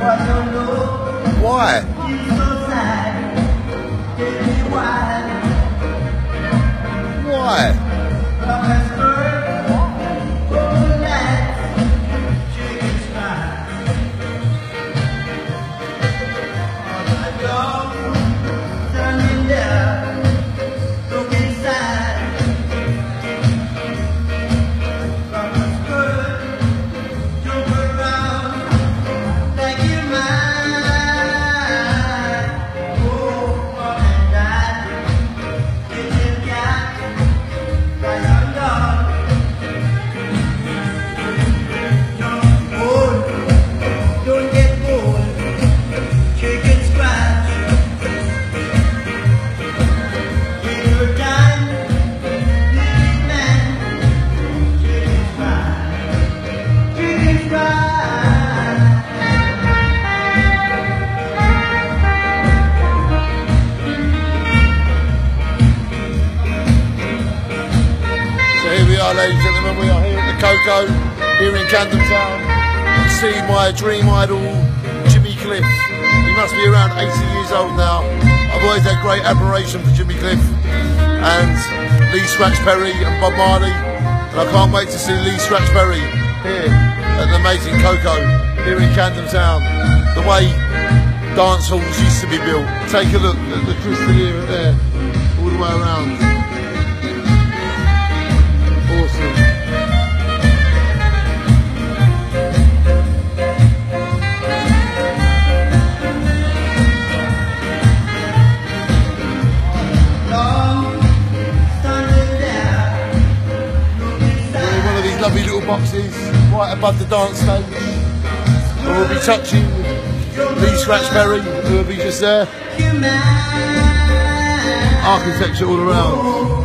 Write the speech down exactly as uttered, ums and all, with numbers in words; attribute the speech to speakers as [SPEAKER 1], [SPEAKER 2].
[SPEAKER 1] Why? Why? Ladies and gentlemen, we are here at the Koko, here in Camden town, to see my dream idol, Jimmy Cliff. He must be around eighty years old now. I've always had great admiration for Jimmy Cliff and Lee Scratch Perry and Bob Marley, and I can't wait to see Lee Scratch Perry here at the amazing Koko, here in Camden town. The way dance halls used to be built. Take a look at the crystal here and there, all the way around. Lovely little boxes right above the dance stage. And we'll be touching Lee Scratch Perry, who will be just there. Architecture all around.